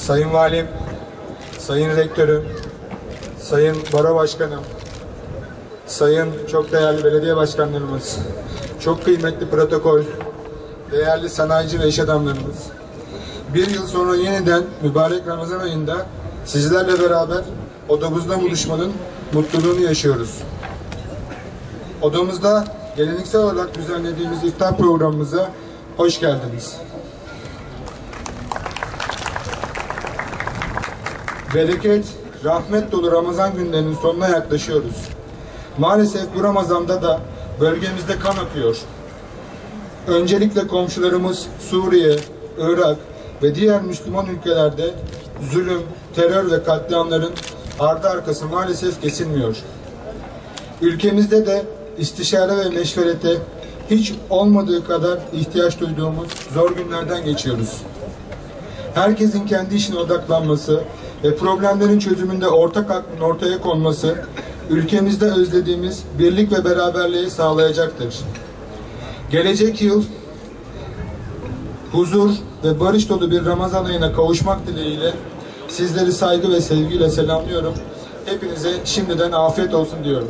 Sayın Valim, Sayın Rektörüm, Sayın Baro Başkanım, Sayın çok değerli belediye başkanlarımız, çok kıymetli protokol, değerli sanayici ve iş adamlarımız, bir yıl sonra yeniden mübarek Ramazan ayında sizlerle beraber odamızda buluşmanın mutluluğunu yaşıyoruz. Odamızda geleneksel olarak düzenlediğimiz iftar programımıza hoş geldiniz. Bereket, rahmet dolu Ramazan günlerinin sonuna yaklaşıyoruz. Maalesef bu Ramazan'da da bölgemizde kan akıyor. Öncelikle komşularımız Suriye, Irak ve diğer Müslüman ülkelerde zulüm, terör ve katliamların ardı arkası maalesef kesilmiyor. Ülkemizde de istişare ve meşverete hiç olmadığı kadar ihtiyaç duyduğumuz zor günlerden geçiyoruz. Herkesin kendi işine odaklanması ve problemlerin çözümünde ortak aklın ortaya konması ülkemizde özlediğimiz birlik ve beraberliği sağlayacaktır. Gelecek yıl huzur ve barış dolu bir Ramazan ayına kavuşmak dileğiyle sizleri saygı ve sevgiyle selamlıyorum. Hepinize şimdiden afiyet olsun diyorum.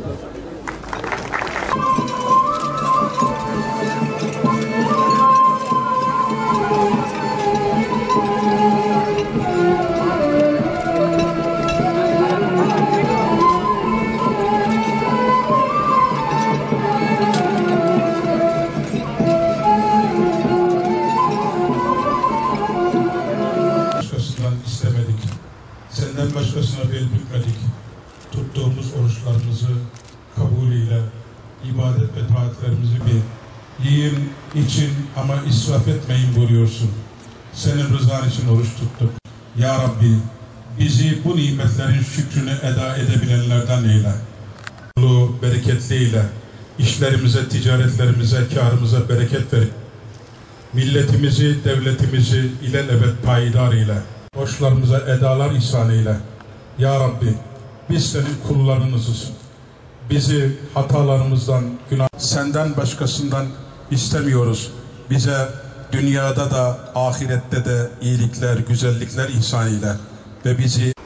İstemedik. Senden başkasına bel bükmedik. Tuttuğumuz oruçlarımızı kabulüyle, ibadet ve taatlerimizi yiyin, için ama israf etmeyin buyuruyorsun. Senin rızan için oruç tuttuk. Ya Rabbi, bizi bu nimetlerin şükrünü eda edebilenlerden eyle. Bereketli eyle. İşlerimize, ticaretlerimize, kârımıza bereket ver. Milletimizi, devletimizi ilelebet payidar eyle. Borçlarımıza edalar ihsan eyle. Ya Rabbi, biz senin kullarınızız. Bizi hatalarımızdan, günah, senden başkasından istemiyoruz. Bize dünyada da ahirette de iyilikler, güzellikler ihsan eyle. Ve bizi